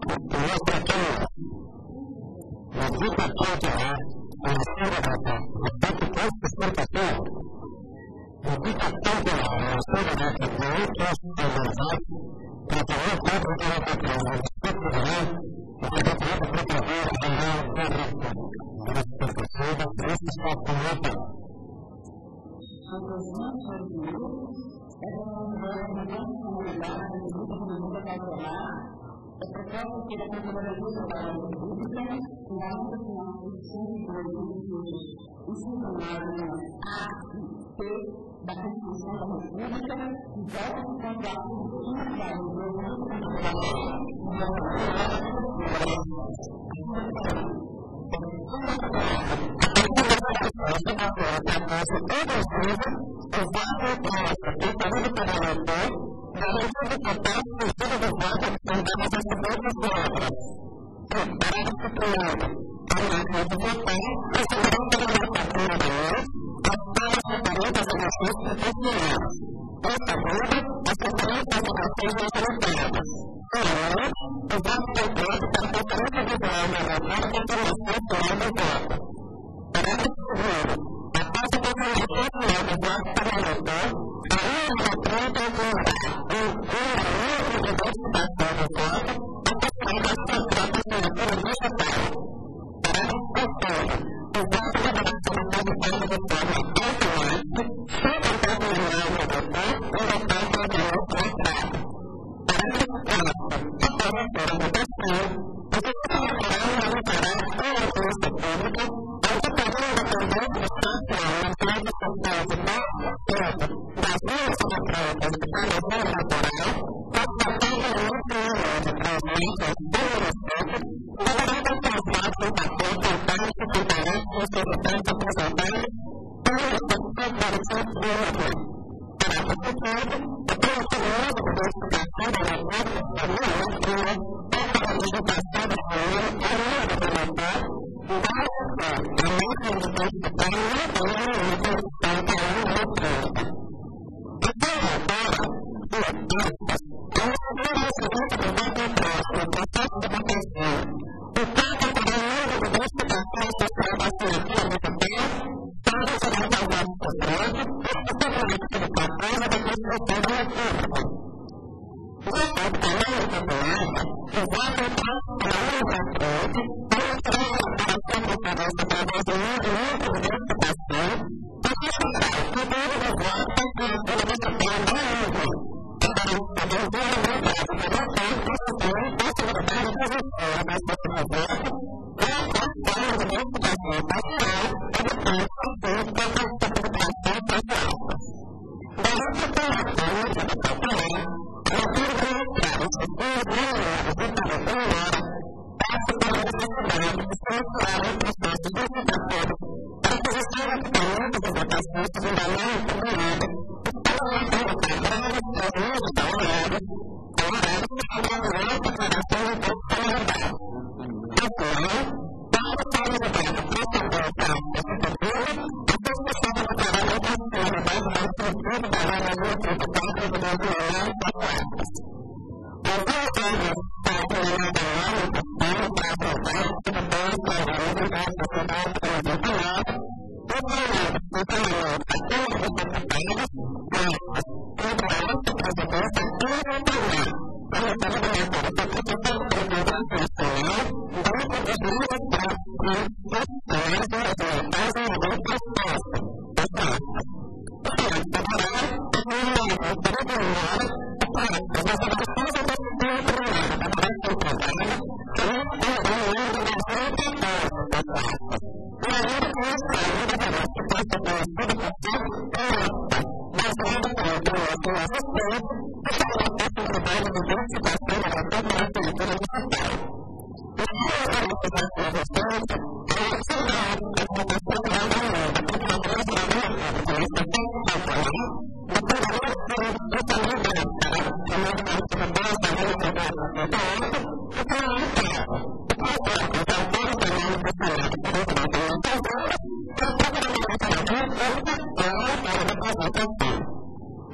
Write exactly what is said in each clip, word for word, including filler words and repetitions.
nuestra querida. Nos dijo a todos en la sala de acá, respecto a esta exportación. Nos dijo a todos en la sala de acá, de otros de verdad, para que no pueda tratar de que los respectos de él, y que no pueda tratar de andar correcto, de las profesoras de esta exportación. Es propósito que la metodología para la política y la institución de la política y su norma A P da Constituição da República e volta a contrato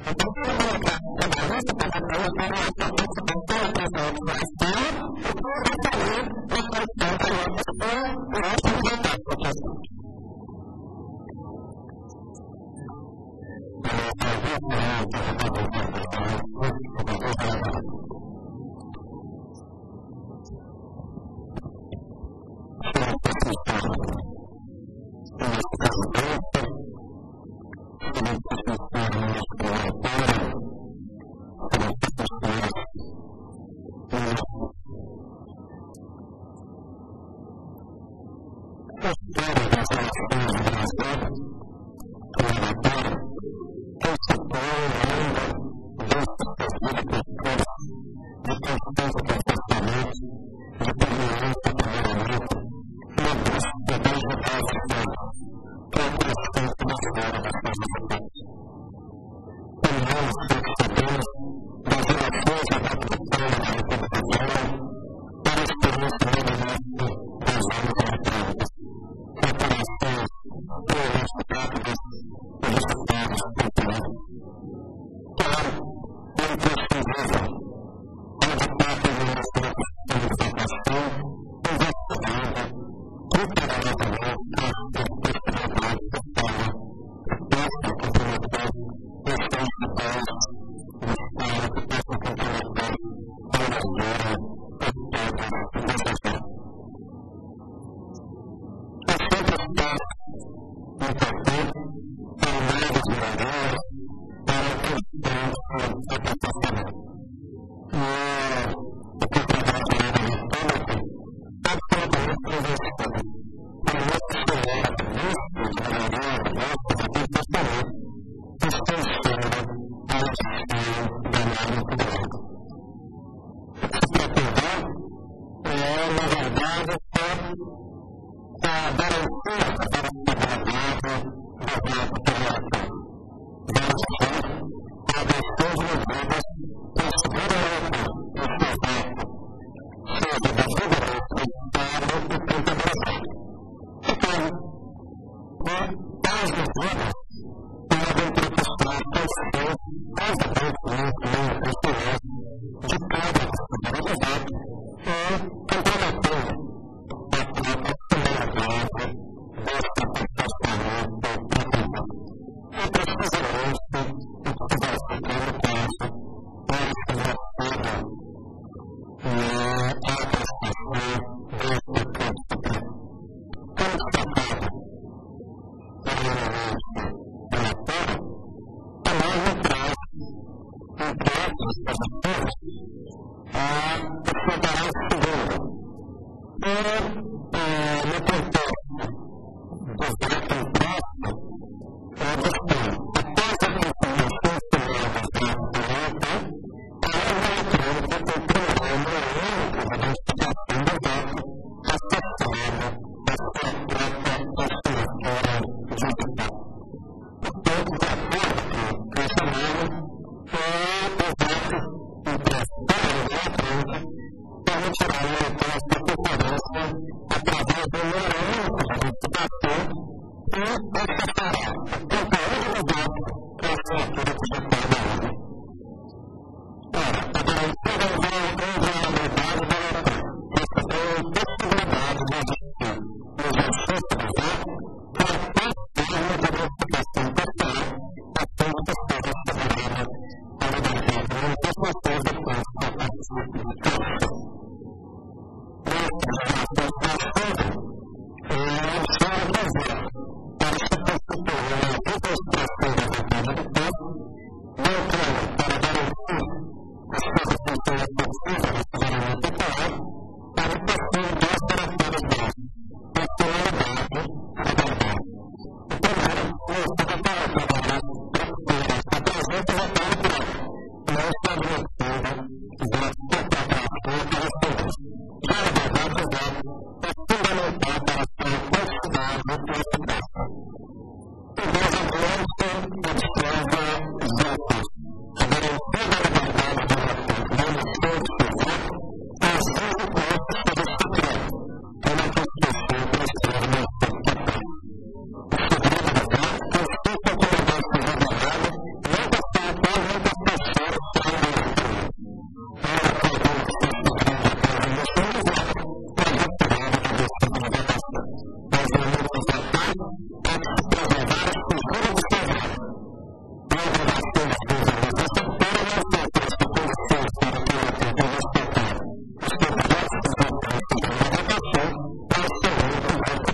Thank you. Thank you.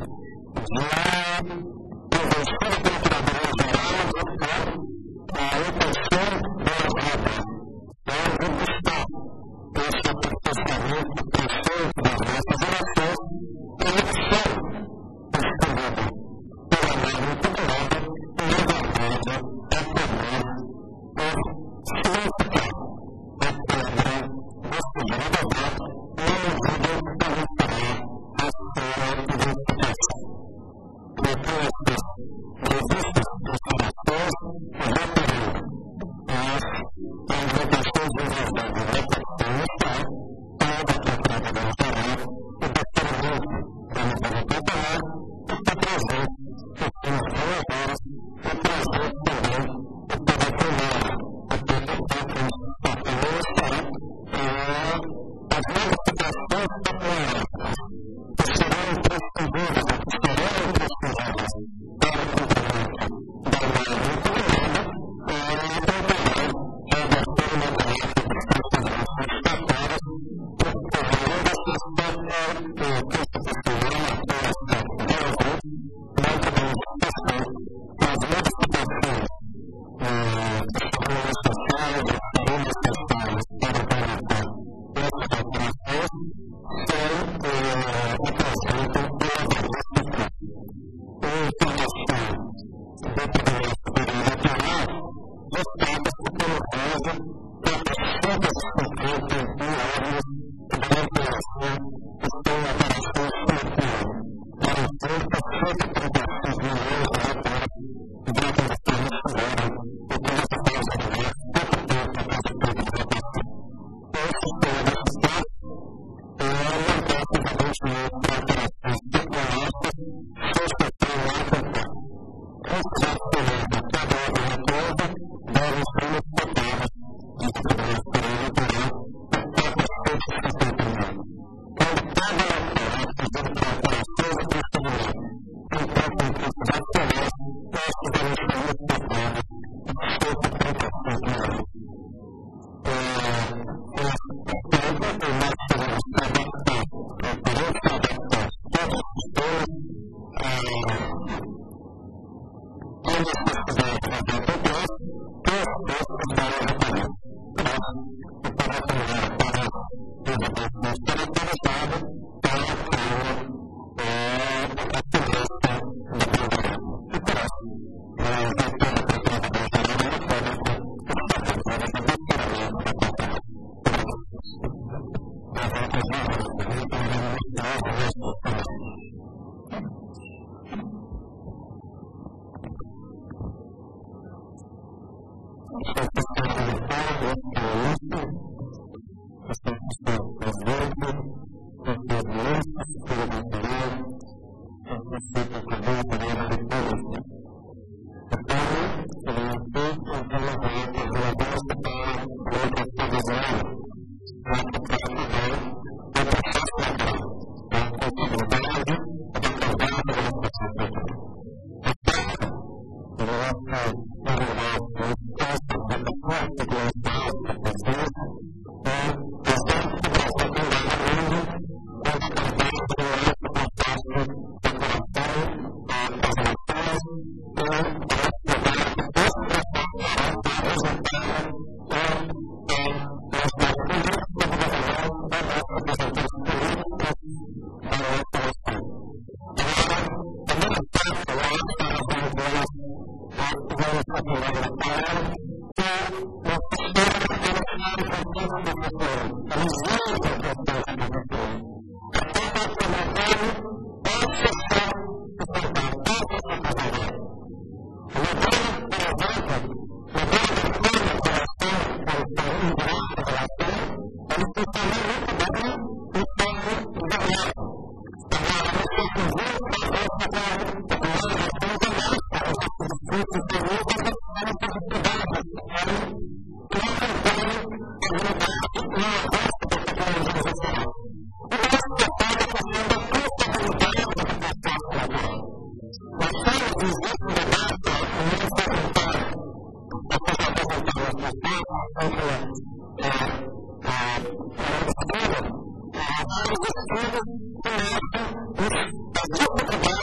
Thank you.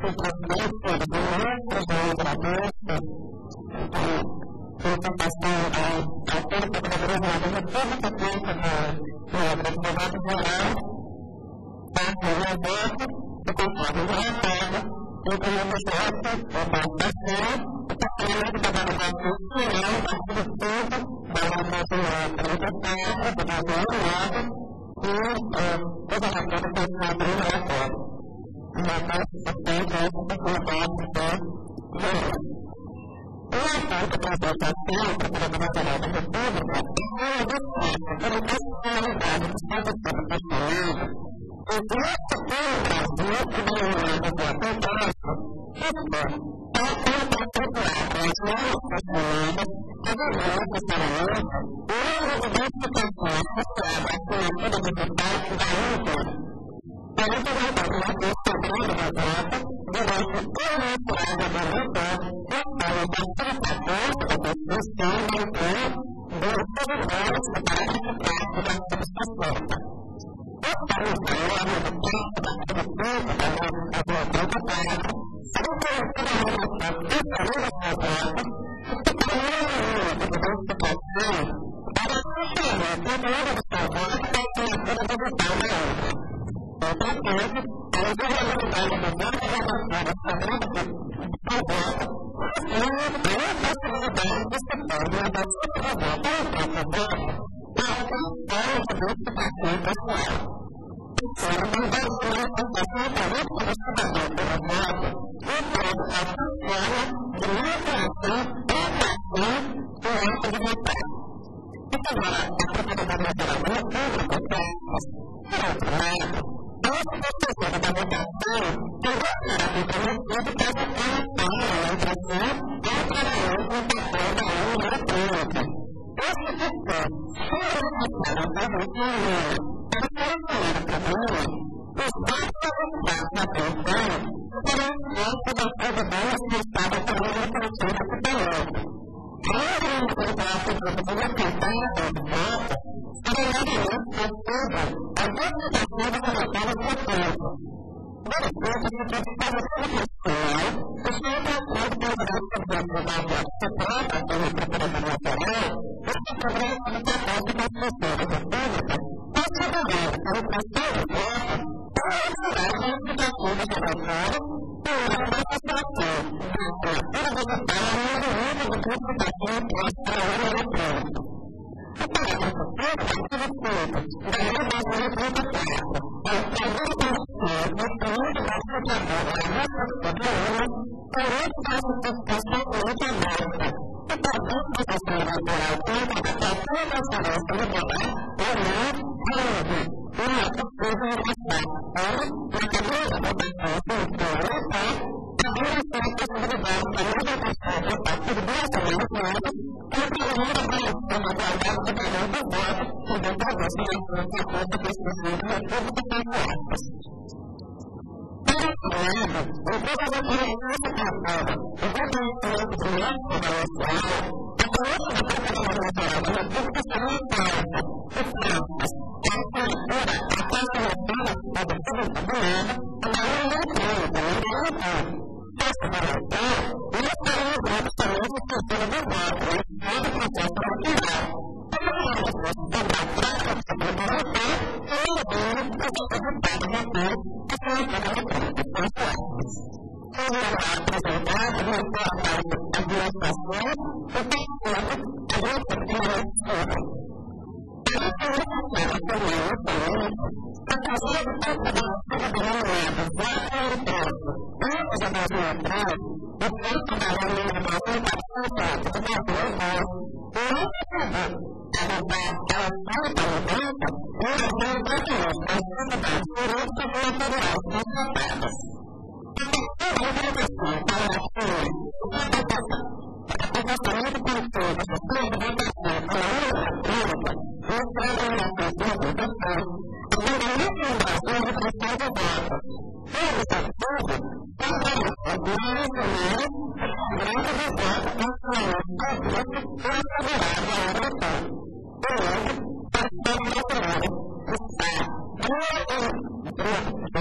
Thank you.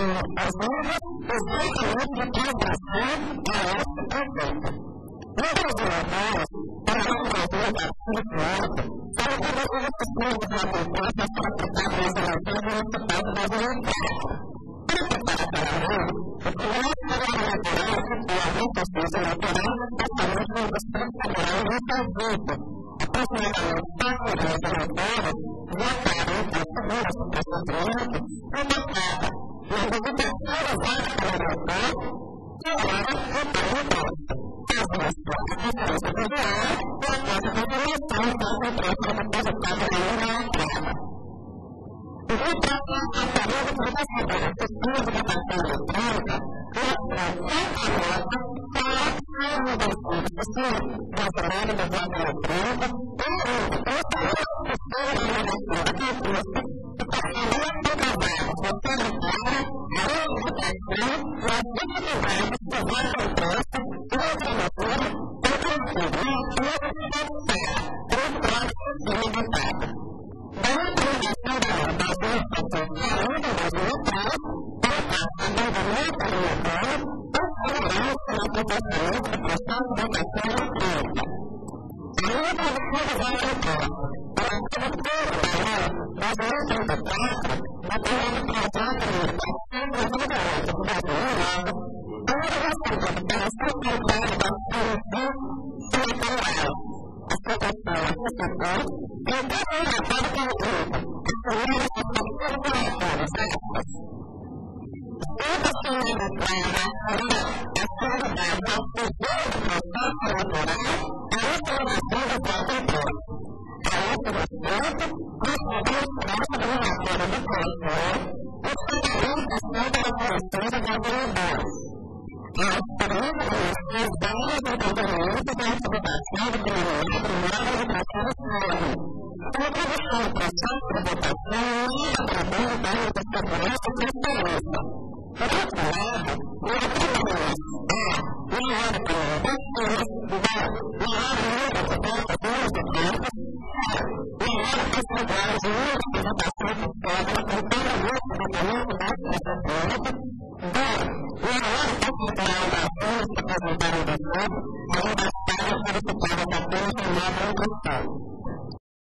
as novas, exatamente de transação a essa proposta. No Brasil agora, para um Brasil bastante alto, para todas as questões da proposta para tratar das relações municipais brasileiras. Tanto para Paraná, o Congresso Eleitoral e a Justiça Eleitoral atualmente no Distrito Federal de Pernambuco. Aproximadamente quatro mil eleitores votaram para a segunda supressão triunfo no passado, e a visitação das vagas para o eleitor tiraram o parlamento. Caso isso, a conferência federal e a Casa de Eleição faz o próximo depositado na urna entrada. O retrato anterior do processo da pesquisa de votação eletrônica mostrou tanta nota para a mudança de pessoa brasileira do voto eletrônico e outra pessoa da inovação da cultura que passaria a trabalhar votando para a unificação e as dificuldades do voto impresso e a alternativa para conseguir a unificação do próximo dia votado. Da implementação da lei das legislações quarenta das eleições, para a movimento eleitoral, ou segurança na aplicação do processo de votação eletrônica. A lei da revisão eleitoral, pela cobertura da lei das leis trinta e quatro, da primeira projeto de legislação de dois mil e nove, a obrigação de operação tributária da produção eleitoral, a proteção antecipada e o desenvolvimento do grupo, assumindo as ações corretoras certas. Toda a semana para a qualidade ao futuro do processo eleitoral, a informação do próprio imposto. A informação constitui o prazo do relatório do corretor e o fundamentação da operação dos governadores. A experiência das eleições várias entendimentos da antecipação do primeiro primeira educação escola. A introdução do processo de votação não através da área de segurança e transparência. Por outro lado, o artigo A, na hora de eleições, B, na hora de votações de campos, C, na hora de assegurar de única votação externa com todo o documento da administração, D, na hora de assegurar das ações que apresentaram da sede, ainda estarem verificadas apenas em nova impressão.